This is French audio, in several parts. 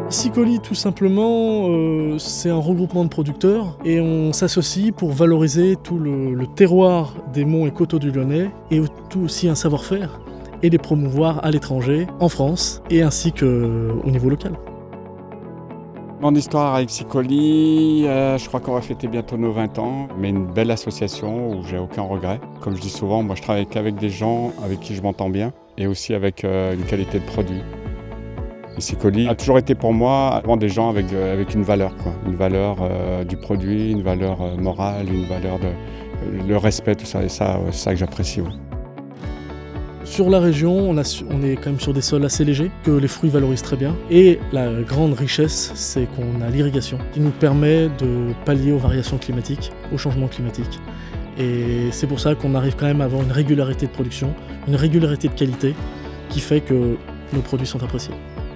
Sicoli, tout simplement, c'est un regroupement de producteurs et on s'associe pour valoriser tout le terroir des monts et coteaux du Lyonnais et tout aussi un savoir-faire et les promouvoir à l'étranger, en France et ainsi qu'au niveau local. Mon histoire avec Sicoli, je crois qu'on va fêter bientôt nos 20 ans, mais une belle association où j'ai aucun regret. Comme je dis souvent, moi je travaille qu'avec des gens avec qui je m'entends bien et aussi avec une qualité de produit. Et Sicoli a toujours été pour moi vraiment des gens avec une valeur, quoi. Une valeur du produit, une valeur morale, une valeur le respect, tout ça, et ça, c'est ça que j'apprécie. Ouais. Sur la région, on est quand même sur des sols assez légers, que les fruits valorisent très bien. Et la grande richesse, c'est qu'on a l'irrigation, qui nous permet de pallier aux variations climatiques, aux changements climatiques. Et c'est pour ça qu'on arrive quand même à avoir une régularité de production, une régularité de qualité, qui fait que nos produits sont appréciés.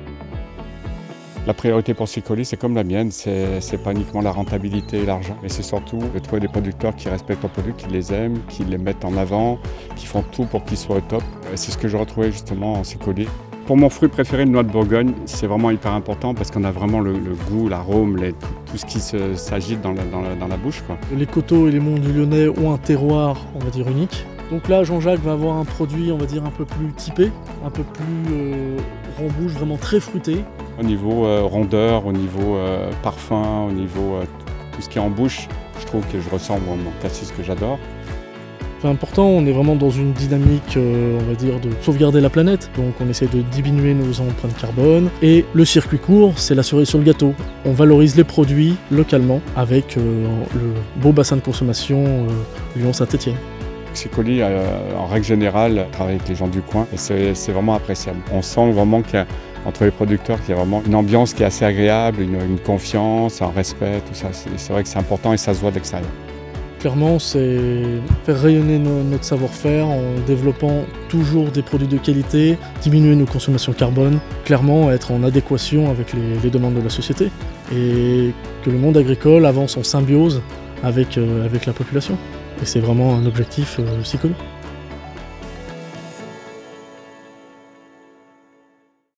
La priorité pour Sicoli, c'est comme la mienne, c'est pas uniquement la rentabilité et l'argent, mais c'est surtout de trouver des producteurs qui respectent leurs produits, qui les aiment, qui les mettent en avant, qui font tout pour qu'ils soient au top. C'est ce que j'ai retrouvé justement en Sicoli. Pour mon fruit préféré, le noix de Bourgogne, c'est vraiment hyper important parce qu'on a vraiment le goût, l'arôme, tout ce qui s'agite dans la bouche, quoi. Les coteaux et les monts du Lyonnais ont un terroir, on va dire, unique. Donc là, Jean-Jacques va avoir un produit, on va dire, un peu plus typé, un peu plus en bouche, vraiment très fruité. Au niveau rondeur, au niveau parfum, au niveau tout ce qui est en bouche, je trouve que je ressens mon cassis que j'adore. C'est important, on est vraiment dans une dynamique, on va dire, de sauvegarder la planète. Donc on essaie de diminuer nos empreintes carbone. Et le circuit court, c'est la cerise sur le gâteau. On valorise les produits localement avec le beau bassin de consommation Lyon-Saint-Étienne. Sicoli, en règle générale, travaille avec les gens du coin et c'est vraiment appréciable. On sent vraiment qu'entre les producteurs, qu'il y a vraiment une ambiance qui est assez agréable, une confiance, un respect, tout ça. C'est vrai que c'est important et ça se voit de l'extérieur. Clairement, c'est faire rayonner notre savoir-faire en développant toujours des produits de qualité, diminuer nos consommations carbone, clairement être en adéquation avec les demandes de la société et que le monde agricole avance en symbiose avec la population. Et c'est vraiment un objectif Sicoli.